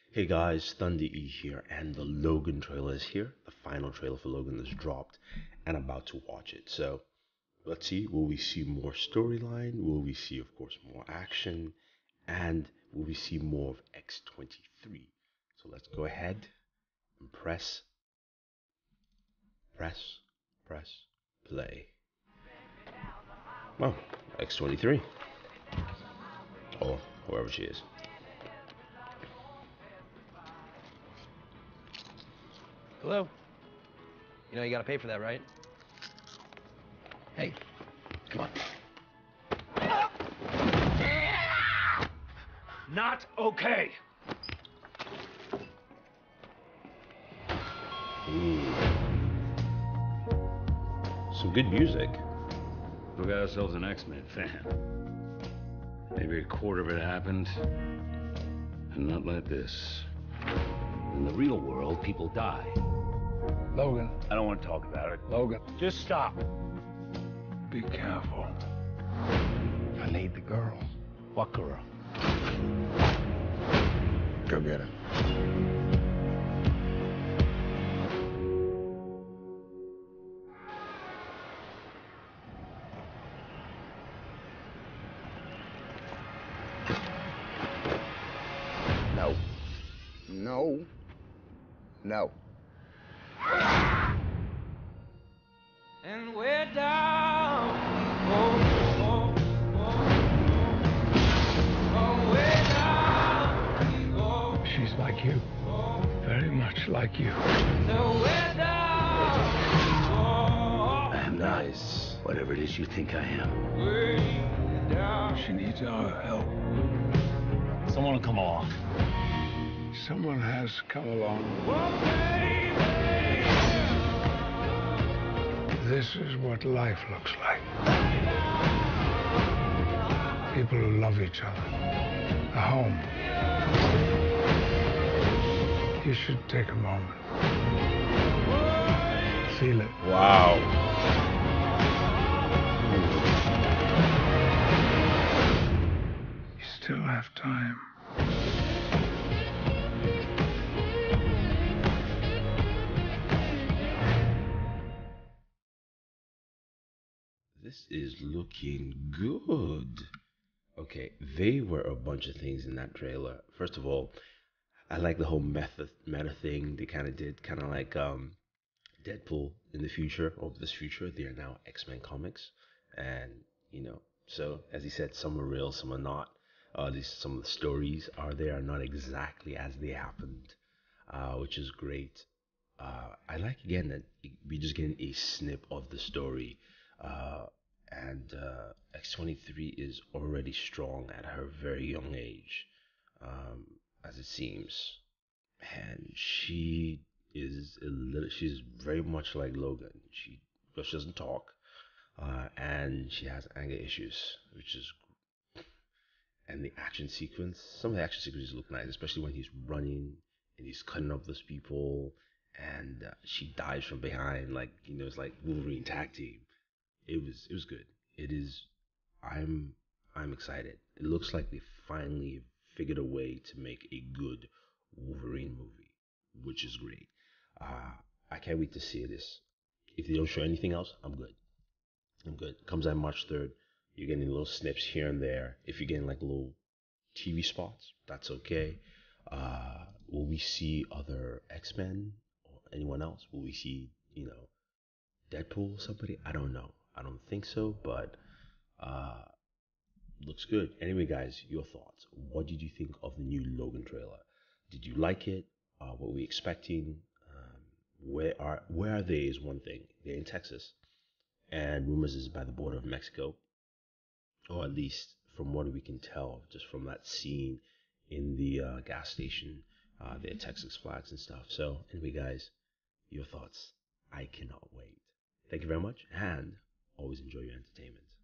Hey guys, Thunder E here, and the Logan trailer is here. The final trailer for Logan is dropped, and I'm about to watch it. So let's see, will we see more storyline? Will we see, of course, more action? And will we see more of X-23? So let's go ahead and press, press, play. Well, X-23, or whoever she is. Hello? You know you gotta pay for that, right? Hey, come on. Not okay. Ooh. Some good music. We got ourselves an X-Men fan. Maybe a quarter of it happened, and not like this. In the real world, people die. Logan. I don't want to talk about it. Logan. Just stop. Be careful. I need the girl. What girl? Go get her. No. No. No. And we're down, way down, She's like you. Very much like you. so we're down, I am not Nice. whatever it is you think I am. way down. She needs our help. Someone will come along. Someone has come along. Oh, baby. This is what life looks like. People who love each other. A home. You should take a moment. Feel it. Wow. You still have time. This is looking good. Okay, they were a bunch of things in that trailer. First of all, I like the whole meta thing they kind of did, kind of like Deadpool in the future, or this future. They are now X-Men comics, and so as he said, some are real, some are not. These some of the stories are not exactly as they happened, which is great. I like again that we just getting a snip of the story, uh, and X-23 is already strong at her very young age, um, as it seems, and she's very much like Logan. Well, she doesn't talk, and she has anger issues, which is and the action sequence. Some of the action sequences look nice, especially when he's running and he's cutting up those people, and she dives from behind, like it's like Wolverine tag team. It was good. It is. I'm I'm excited. It looks like they finally figured a way to make a good Wolverine movie, which is great. Uh, I can't wait to see this. If they don't show anything else, I'm good. I'm good. Comes out March 3rd. You're getting little snips here and there. If you're getting like little TV spots, that's okay. Will we see other X-Men or anyone else? Will we see, Deadpool, somebody? I don't know. I don't think so, but uh, looks good. Anyway, guys, your thoughts. What did you think of the new Logan trailer? Did you like it? What were we expecting? Where are they is one thing. They're in Texas, and rumors is by the border of Mexico, or at least from what we can tell, just from that scene in the gas station, their Texas flags and stuff. So, anyway, guys, your thoughts. I cannot wait. Thank you very much, and always enjoy your entertainment.